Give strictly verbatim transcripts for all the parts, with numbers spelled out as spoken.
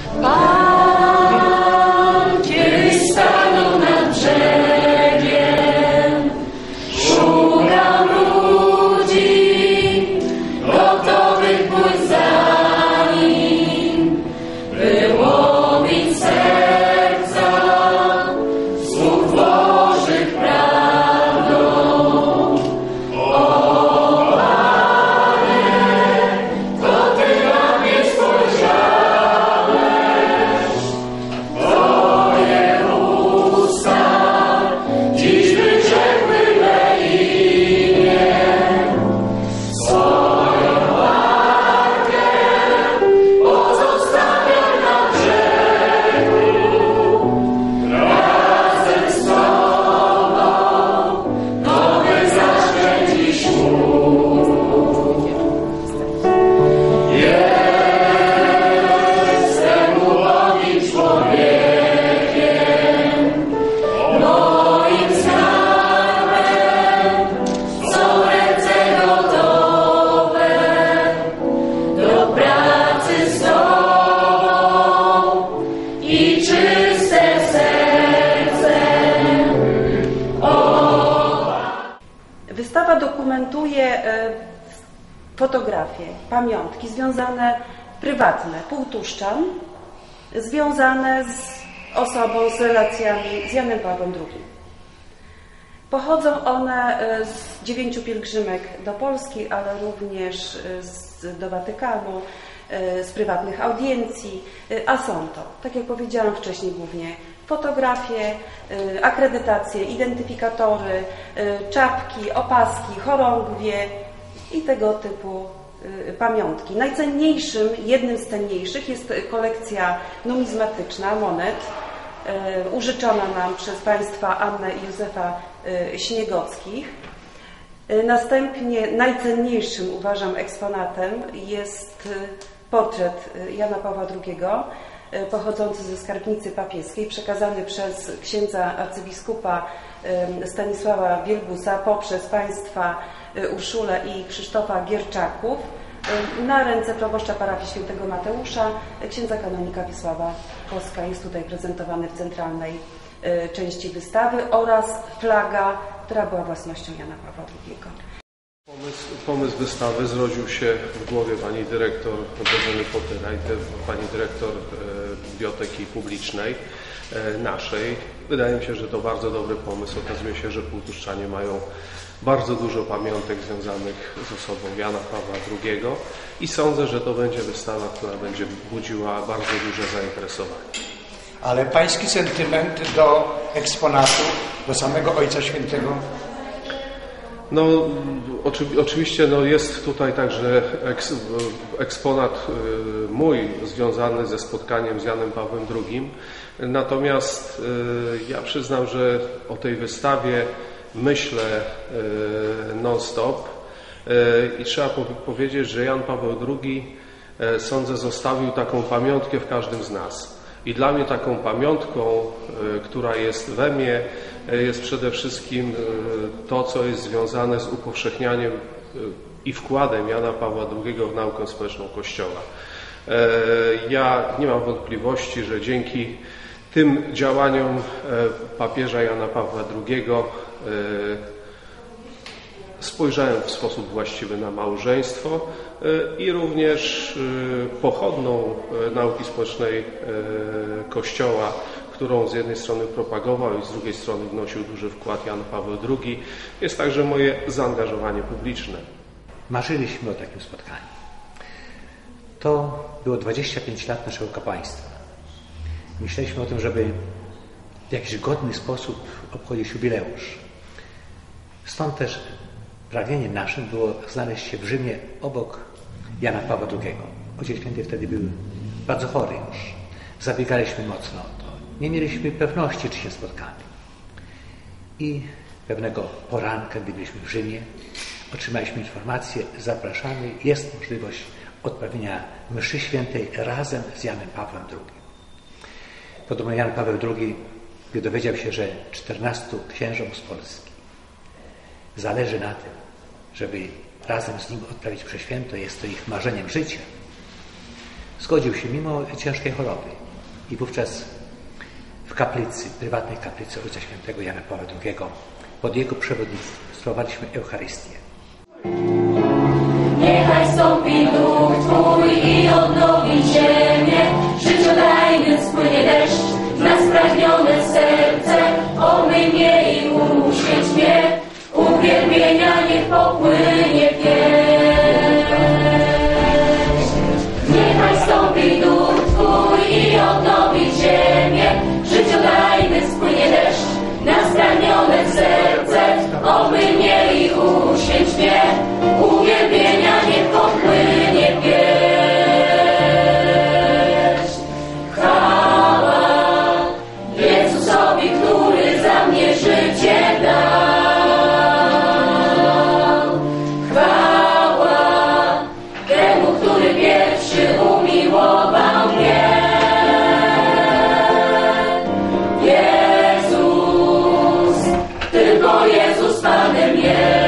Pan kiedyś stanął nad brzegiem, szukał ludzi, gotowych pójść za nim, by łowić serca słów Bożych prawdą. O Panie, to Ty na mnie spojrzałeś, Twoje usta dziś wyciekły me imię, swoją łaskę pozostawiam na brzegu, razem z Tobą nowy zacznie dziś mój. Jestem ubogim człowiekiem, moim skarbem są ręce gotowe do pracy z Tobą i czyste serce. Wystawa dokumentuje e, fotografie, pamiątki związane, prywatne, półtuszczan, związane z osobą, z relacjami z Janem Pawłem drugim. Pochodzą one e, z dziewięciu pielgrzymek do Polski, ale również e, z, do Watykanu, e, z prywatnych audiencji, e, a są to, tak jak powiedziałam wcześniej, głównie fotografie, e, akredytacje, identyfikatory, e, czapki, opaski, chorągwie i tego typu e, pamiątki. Najcenniejszym, jednym z cenniejszych jest kolekcja numizmatyczna monet, e, użyczona nam przez państwa Annę i Józefa e, Śniegockich. E, Następnie najcenniejszym, uważam, eksponatem jest e, portret e, Jana Pawła drugiego, e, pochodzący ze skarbnicy papieskiej, przekazany przez księdza arcybiskupa e, Stanisława Wielgusa poprzez państwa e, Urszulę i Krzysztofa Gierczaków e, na ręce proboszcza parafii świętego Mateusza, e, księdza kanonika Wiesława Koska. Jest tutaj prezentowany w centralnej e, części wystawy, oraz flaga, która była własnością Jana Pawła drugiego. Pomysł, pomysł wystawy zrodził się w głowie pani dyrektor Bożeny Potyra i te, pani dyrektor e, Biblioteki Publicznej e, naszej. Wydaje mi się, że to bardzo dobry pomysł. Okazuje się, że półtuszczanie mają bardzo dużo pamiątek związanych z osobą Jana Pawła drugiego i sądzę, że to będzie wystawa, która będzie budziła bardzo duże zainteresowanie. Ale pański sentyment do eksponatu, do samego Ojca Świętego? No, oczy, oczywiście no, jest tutaj także eks, eksponat y, mój związany ze spotkaniem z Janem Pawłem drugim. Natomiast y, ja przyznam, że o tej wystawie myślę y, non-stop y, i trzeba po, powiedzieć, że Jan Paweł drugi, y, sądzę, zostawił taką pamiątkę w każdym z nas. I dla mnie taką pamiątką, y, która jest we mnie, y, jest przede wszystkim y, to, co jest związane z upowszechnianiem y, i wkładem Jana Pawła drugiego w naukę społeczną Kościoła. Y, ja nie mam wątpliwości, że dzięki tym działaniom y, papieża Jana Pawła drugiego y, spojrzałem w sposób właściwy na małżeństwo i również pochodną nauki społecznej Kościoła, którą z jednej strony propagował i z drugiej strony wnosił duży wkład Jan Paweł drugi, jest także moje zaangażowanie publiczne. Marzyliśmy o takim spotkaniu. To było dwadzieścia pięć lat naszego kapłaństwa. Myśleliśmy o tym, żeby w jakiś godny sposób obchodzić jubileusz. Stąd też pragnieniem naszym było znaleźć się w Rzymie obok Jana Pawła drugiego. Ojciec Święty wtedy był bardzo chory już. Zabiegaliśmy mocno o to. Nie mieliśmy pewności, czy się spotkamy. I pewnego poranka, gdy byliśmy w Rzymie, otrzymaliśmy informację, zapraszamy, jest możliwość odprawienia mszy świętej razem z Janem Pawłem drugim. Podobno Jan Paweł drugi, gdy dowiedział się, że czternastu księżom z Polski zależy na tym, żeby razem z nim odprawić mszę świętą, jest to ich marzeniem życia, zgodził się mimo ciężkiej choroby. I wówczas w kaplicy, prywatnej kaplicy Ojca Świętego Jana Pawła drugiego pod jego przewodnictwem sprawowaliśmy Eucharystię. Niechaj stąpi duch Twój i odnowi ziemię, życiodajny spłynie deszcz na spragnione serce, omyj mnie i uświęć mnie, uwielbienia niech popłynie pieśń. Niechaj stąpi duch Twój i odnowi ziemię, życiodajny spłynie deszcz na spragnione serce, omyj mnie i uświęć mnie, uwielbienia niech popłynie pieśń. Chwała Jezusowi, który za mnie życie dał. Chwała temu, który pierwszy umiłował mnie. Jezus, tylko Jezus Panem jest.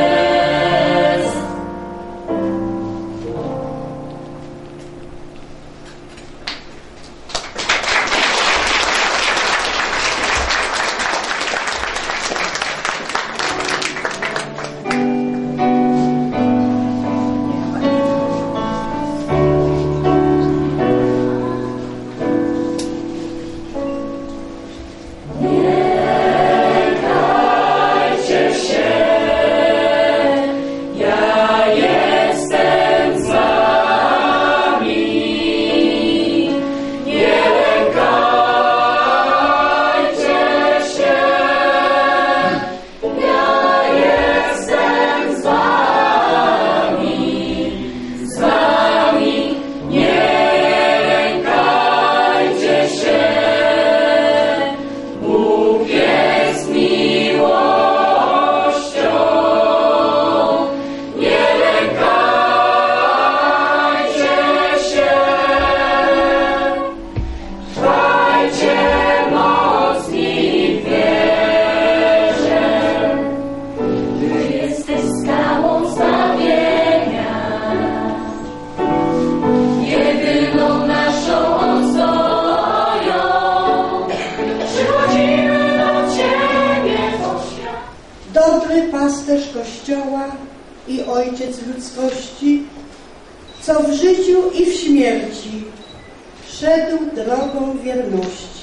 Dobry pasterz Kościoła i Ojciec ludzkości, co w życiu i w śmierci szedł drogą wierności.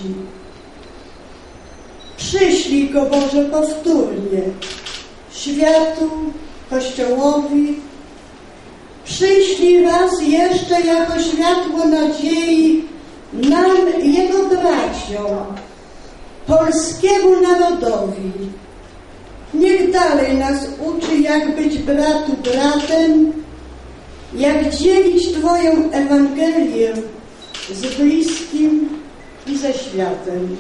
Przyślij Go, Boże, powtórnie światu, Kościołowi. Przyślij raz jeszcze jako światło nadziei nam, Jego braciom, polskiemu narodowi. Niech dalej nas uczy, jak być bratu bratem, jak dzielić Twoją Ewangelię z bliskim i ze światem.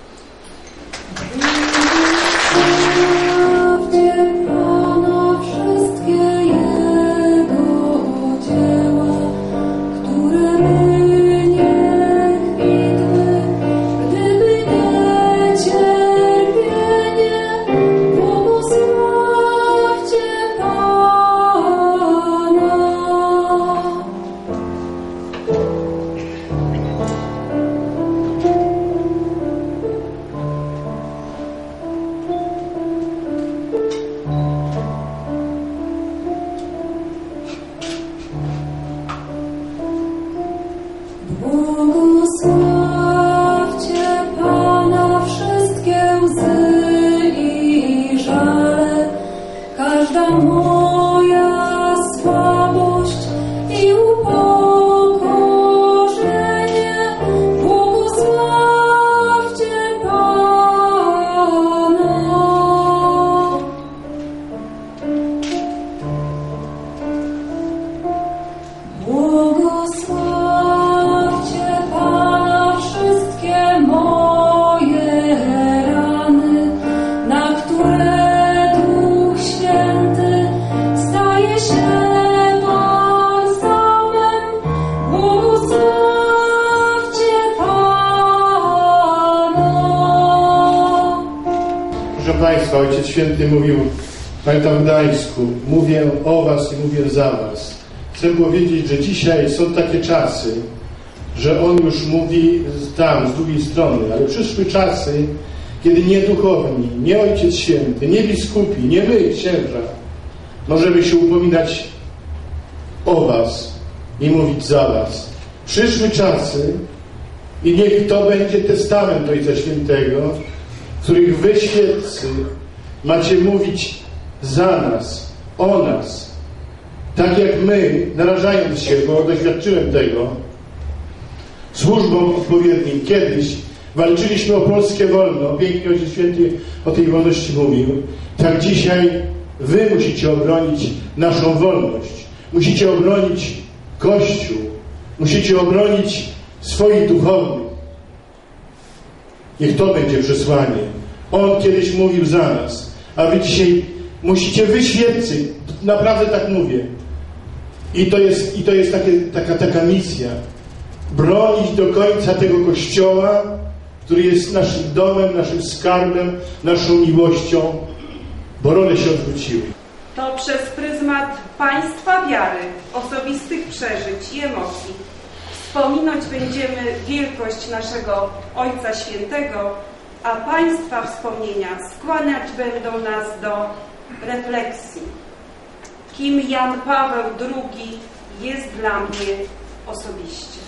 Pana wszystkie Jego dzieła, które by nie kwitły, gdyby nie cierpienie, błogosławcie Pana. Błogosławcie Pana wszystkie łzy i żale, każda moja słabość i upokorzenie. Błogosławcie Pana. Błogosławcie Pana wszystkie moje rany, na które Duch Święty staje się balsamem. Błogosławcie Pana. Proszę Państwa, Ojciec Święty mówił, pamiętam w Gdańsku, mówię o Was i mówię za Was. chcę powiedzieć, że dzisiaj są takie czasy, że on już mówi tam, z drugiej strony, ale przyszły czasy, kiedy nie duchowni, nie Ojciec Święty, nie biskupi, nie my, księża, możemy się upominać o was i mówić za was. Przyszły czasy i niech to będzie testament Ojca Świętego, w których wy, świeccy, macie mówić za nas, o nas, tak jak my, narażając się, bo doświadczyłem tego, służbom odpowiednim. Kiedyś walczyliśmy o Polskę wolną, pięknie Ojciec Święty o tej wolności mówił. Tak dzisiaj wy musicie obronić naszą wolność. Musicie obronić Kościół. Musicie obronić swoich duchownych. Niech to będzie przesłanie. On kiedyś mówił za nas, a wy dzisiaj musicie, wy świeccy, naprawdę tak mówię. I to jest, i to jest takie, taka, taka misja. Bronić do końca tego Kościoła, który jest naszym domem, naszym skarbem, naszą miłością, bo role się odwróciły. To przez pryzmat państwa wiary, osobistych przeżyć i emocji wspominać będziemy wielkość naszego Ojca Świętego, a państwa wspomnienia skłaniać będą nas do refleksji. Kim Jan Paweł drugi jest dla mnie osobiście?